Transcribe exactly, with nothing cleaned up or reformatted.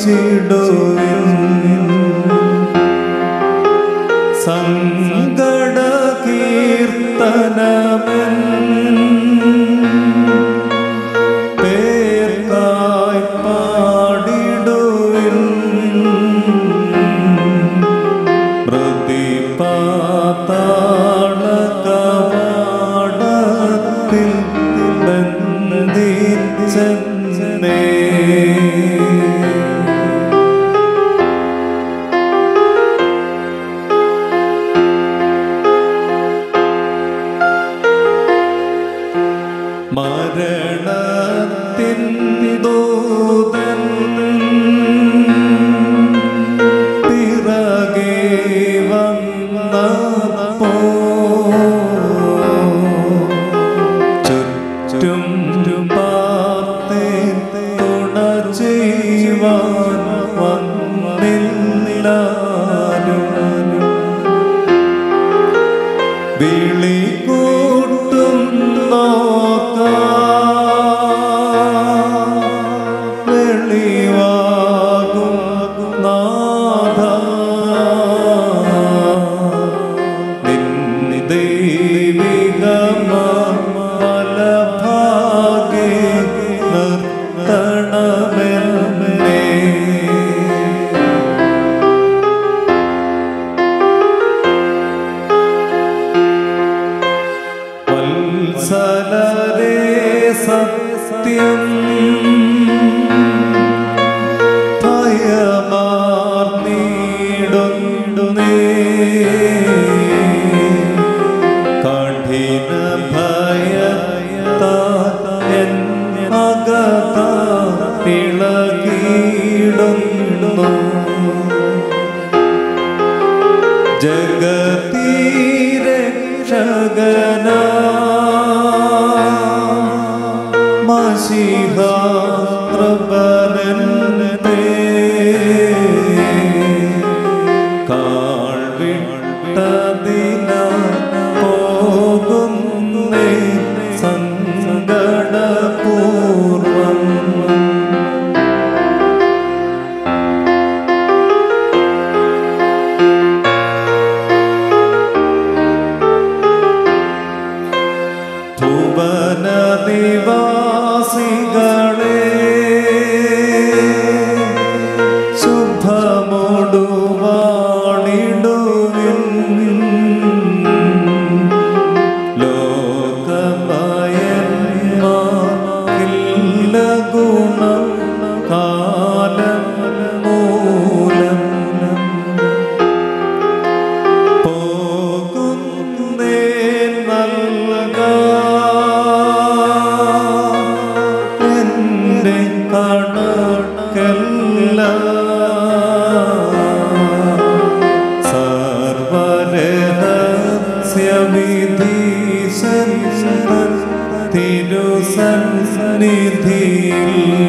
സങ്കട കീർത്തനമെൻ പേർക്കായി പാടിടുവിൻ. പ്രതിപാതാള കവാടത്തിൽ ബന്ധിച്ചെന്നേ. മരണത്തിൻ ദൂതൻ പിറകെ വന്നപ്പോൾ ചുറ്റും പാർത്തേ തുണ ചെയ്യുവാൻ വന്നില്ലാരും. വിളി വെളിവാകും നാഥ നിന്നെ ദൈവികമലഭാഗേ നിർത്തണമെന്നേ. വത്സലരേ സത്യം ഭയമാർന്നിടുന്നേ. കഠിന ഭയത്താൽ അകത്തിളകിടുന്നു. ജഗതീരക്ഷകനാ മശീഹാ പ്രഭനനേ. കാൽ വിട്ടതിനാൽ പോകുന്നേ സങ്കടപൂർവം. ഭുവന നിവാസികളെ ശുഭമോടുവാണിടുവിൻ. ലോകമയന്മാർക്കില്ല ഗുണം കാലം മൂലം. പോകുന്നേ കണക്കല്ല സർവരഹസ്യവിധീശൻ തിരുസന്നിധിയിൽ